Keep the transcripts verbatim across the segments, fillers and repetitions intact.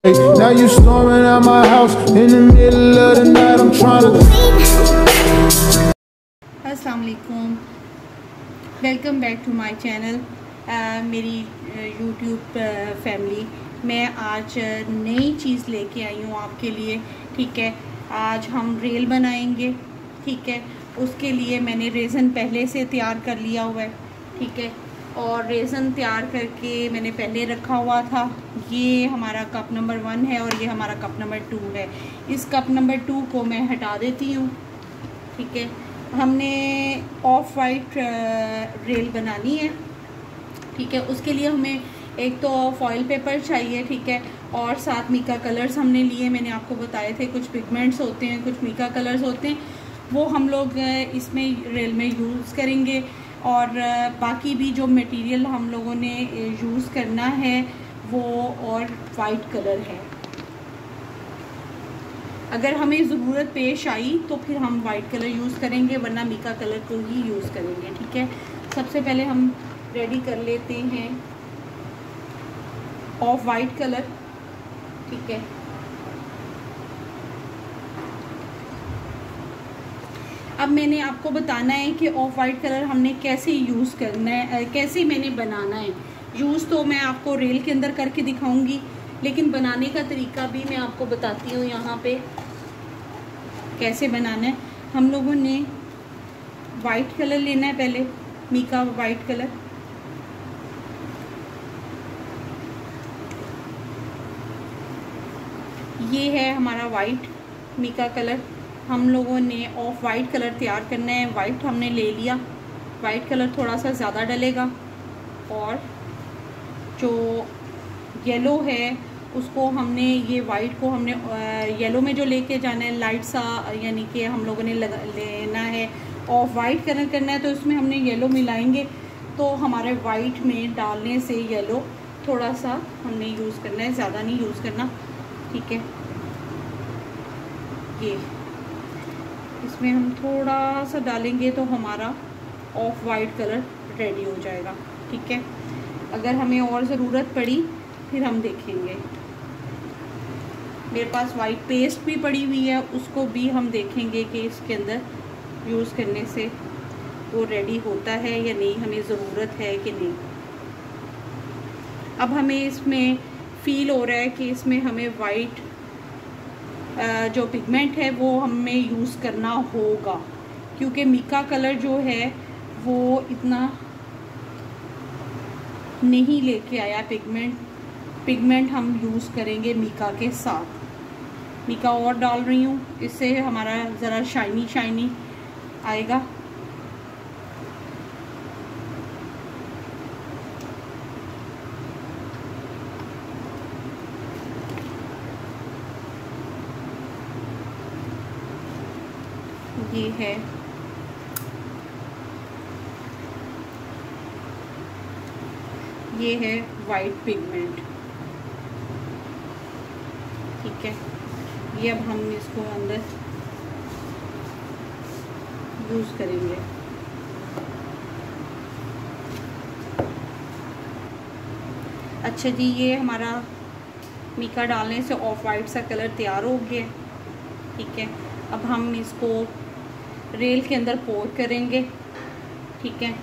Now you storming out my house in the middle of the night. I'm trying to. अस्सलाम वालेकुम, welcome back to my channel. मेरी YouTube family, मैं आज नई चीज़ लेके आई हूँ आपके लिए। ठीक है, आज हम रेल बनाएंगे। ठीक है, उसके लिए मैंने रेज़न पहले से तैयार कर लिया हुआ है। ठीक है, और रेज़न तैयार करके मैंने पहले रखा हुआ था। ये हमारा कप नंबर वन है और ये हमारा कप नंबर टू है। इस कप नंबर टू को मैं हटा देती हूँ। ठीक है, हमने ऑफ वाइट रेल बनानी है। ठीक है, उसके लिए हमें एक तो फॉइल पेपर चाहिए। ठीक है, और साथ मीका कलर्स हमने लिए, मैंने आपको बताए थे। कुछ पिगमेंट्स होते हैं, कुछ मीका कलर्स होते हैं, वो हम लोग इसमें रेल में यूज़ करेंगे। और बाकी भी जो मटेरियल हम लोगों ने यूज़ करना है वो और वाइट कलर है। अगर हमें ज़रूरत पेश आई तो फिर हम वाइट कलर यूज़ करेंगे, वरना मीका कलर को ही यूज़ करेंगे। ठीक है, सबसे पहले हम रेडी कर लेते हैं ऑफ वाइट कलर। ठीक है, अब मैंने आपको बताना है कि ऑफ वाइट कलर हमने कैसे यूज़ करना है, कैसे मैंने बनाना है। यूज़ तो मैं आपको रेल के अंदर करके दिखाऊंगी, लेकिन बनाने का तरीका भी मैं आपको बताती हूँ यहाँ पे कैसे बनाना है। हम लोगों ने वाइट कलर लेना है, पहले मीका वाइट कलर। ये है हमारा वाइट मीका कलर। हम लोगों ने ऑफ वाइट कलर तैयार करना है। वाइट हमने ले लिया, वाइट कलर थोड़ा सा ज़्यादा डलेगा, और जो येलो है उसको हमने, ये वाइट को हमने येलो में जो लेके जाना है लाइट सा, यानी कि हम लोगों ने लगा लेना है। ऑफ वाइट कलर करना है तो इसमें हमने येलो मिलाएंगे, तो हमारे वाइट में डालने से येलो थोड़ा सा हमने यूज़ करना है, ज़्यादा नहीं यूज़ करना। ठीक है, ये इसमें हम थोड़ा सा डालेंगे तो हमारा ऑफ वाइट कलर रेडी हो जाएगा। ठीक है, अगर हमें और ज़रूरत पड़ी फिर हम देखेंगे। मेरे पास वाइट पेस्ट भी पड़ी हुई है, उसको भी हम देखेंगे कि इसके अंदर यूज़ करने से वो रेडी होता है या नहीं, हमें ज़रूरत है कि नहीं। अब हमें इसमें फील हो रहा है कि इसमें हमें वाइट जो पिगमेंट है वो हमें यूज़ करना होगा, क्योंकि मीका कलर जो है वो इतना नहीं लेके आया पिगमेंट। पिगमेंट हम यूज़ करेंगे मीका के साथ। मीका और डाल रही हूँ, इससे हमारा ज़रा शाइनी शाइनी आएगा। ये है ये है वाइट पिगमेंट। ठीक है, ये अब हम इसको अंदर यूज़ करेंगे। अच्छा जी, ये हमारा मीका डालने से ऑफ वाइट सा कलर तैयार हो गया। ठीक है, अब हम इसको रेल के अंदर पोर करेंगे। ठीक है,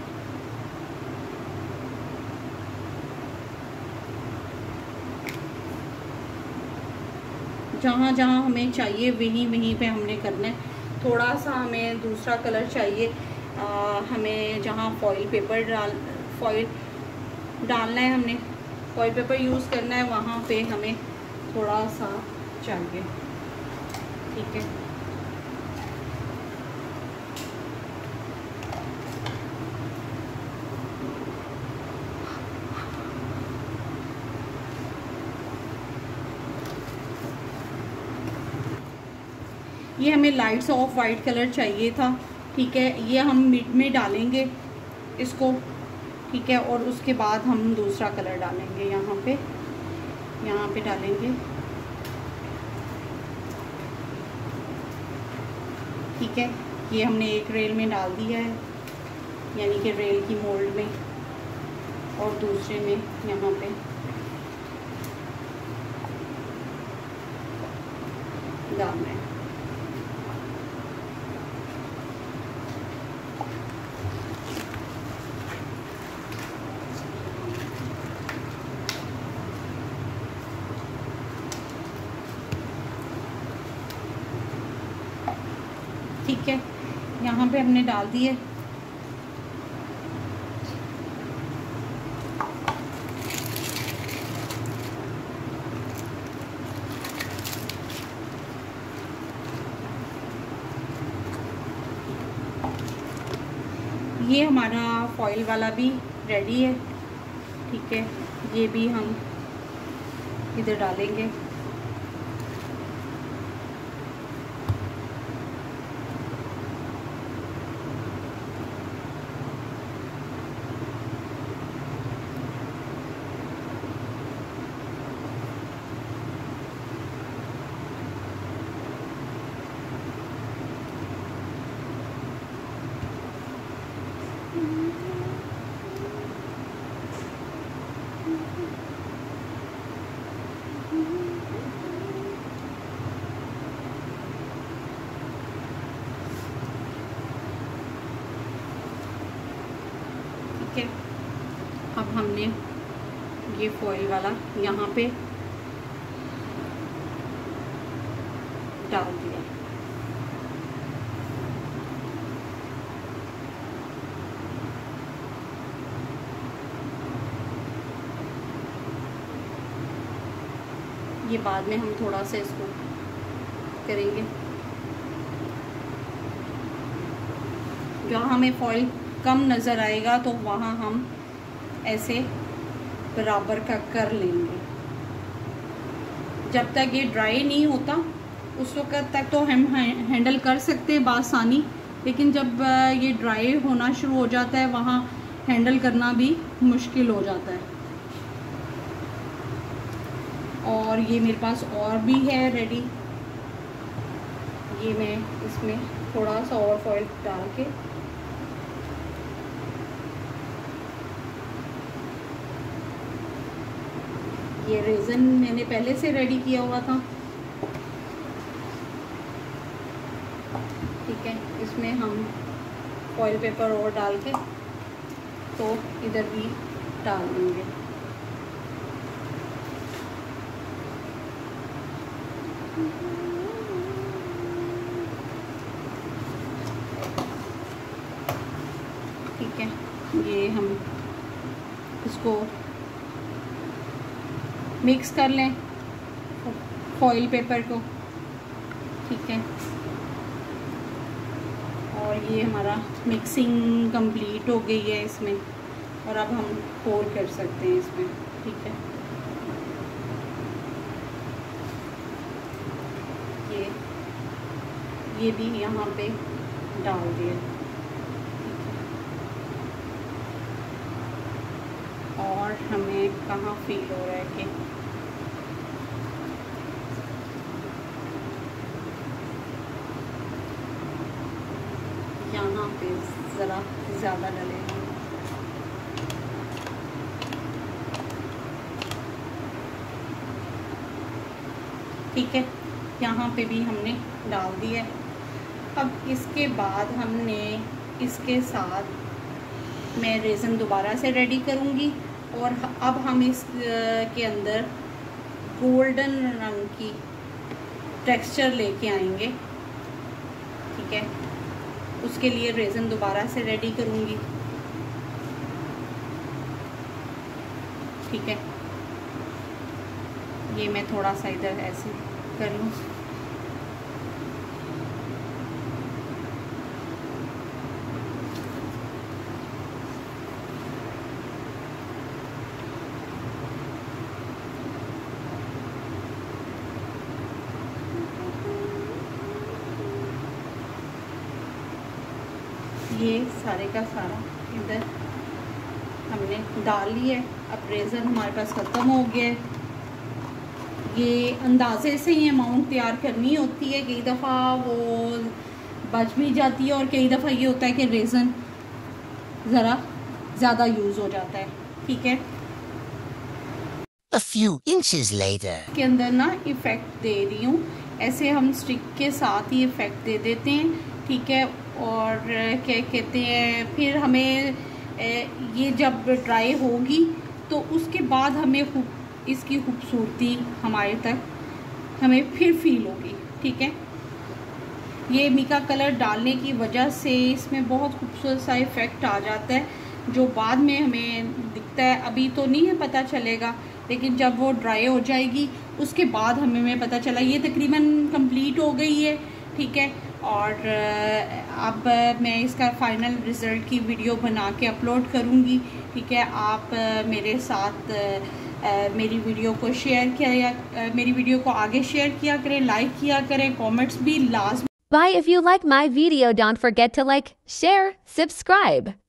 जहाँ जहाँ हमें चाहिए वहीं वहीं पे हमने करना है। थोड़ा सा हमें दूसरा कलर चाहिए, आ, हमें जहाँ फॉइल पेपर डाल फॉइल डालना है, हमने फॉइल पेपर यूज़ करना है, वहाँ पे हमें थोड़ा सा चाहिए। ठीक है, ये हमें लाइट सा ऑफ वाइट कलर चाहिए था। ठीक है, ये हम मिड में डालेंगे इसको। ठीक है, और उसके बाद हम दूसरा कलर डालेंगे, यहाँ पे यहाँ पे डालेंगे। ठीक है, ये हमने एक रेल में डाल दिया है, यानी कि रेल की मोल्ड में, और दूसरे में यहाँ पे डालना है। ठीक है, यहाँ पे हमने डाल दिए। ये हमारा फॉइल वाला भी रेडी है। ठीक है, ये भी हम इधर डालेंगे। ठीक है, अब हमने ये फॉइल वाला यहाँ पे डाल दिया। ये बाद में हम थोड़ा सा इसको करेंगे। जहाँ हमें फॉइल कम नज़र आएगा तो वहाँ हम ऐसे बराबर का कर लेंगे। जब तक ये ड्राई नहीं होता उस वक़्त तक तो हम हैंडल कर सकते हैं बासानी, लेकिन जब ये ड्राई होना शुरू हो जाता है वहाँ हैंडल करना भी मुश्किल हो जाता है। और ये मेरे पास और भी है रेडी। ये मैं इसमें थोड़ा सा और फॉइल डाल के ये रेज़न मैंने पहले से रेडी किया हुआ था। ठीक है, इसमें हम फॉइल पेपर और डाल के तो इधर भी डाल देंगे। ठीक है, ये हम इसको मिक्स कर लें फॉइल पेपर को। ठीक है, और ये हमारा मिक्सिंग कंप्लीट हो गई है इसमें, और अब हम पोर कर सकते हैं इसमें। ठीक है, ये ये भी यहाँ पे डाल दिया। और हमें कहाँ फील हो रहा है कि यहाँ पे ज़रा ज़्यादा डलेगा। ठीक है, यहाँ पे भी हमने डाल दिया। अब इसके बाद हमने इसके साथ मैं रेज़न दोबारा से रेडी करूँगी, और अब हम इस के अंदर गोल्डन रंग की टेक्सचर लेके आएंगे। ठीक है, उसके लिए रेज़न दोबारा से रेडी करूँगी। ठीक है, ये मैं थोड़ा सा इधर ऐसे कर लूँ। ये सारे का सारा इधर हमने डाल लिया। अब रेज़न हमारे पास ख़त्म हो गया है। ये अंदाजे से ही अमाउंट तैयार करनी होती है, कई दफ़ा वो बच भी जाती है और कई दफ़ा ये होता है कि रेज़न ज़रा ज़्यादा यूज़ हो जाता है। ठीक है, A few inches later. के अंदर ना इफ़ेक्ट दे रही हूँ ऐसे हम स्टिक के साथ ही इफ़ेक्ट दे देते हैं, ठीक है। और क्या कहते हैं, फिर हमें ये जब ड्राई होगी तो उसके बाद हमें इसकी खूबसूरती हमारे तक हमें फिर फील होगी, ठीक है। ये मिका कलर डालने की वजह से इसमें बहुत खूबसूरत सा इफ़ेक्ट आ जाता है, जो बाद में हमें दिखता है। अभी तो नहीं है पता चलेगा, लेकिन जब वो ड्राई हो जाएगी उसके बाद हमें में पता चला। ये तकरीबन कंप्लीट हो गई है, ठीक है। और अब मैं इसका फ़ाइनल रिज़ल्ट की वीडियो बना के अपलोड करूँगी, ठीक है। आप मेरे साथ मेरी वीडियो को शेयर किया, मेरी वीडियो को आगे शेयर किया करें, लाइक किया करें, कमेंट्स भी लाजमी। Bye. If you like my video, don't forget to like, share, subscribe.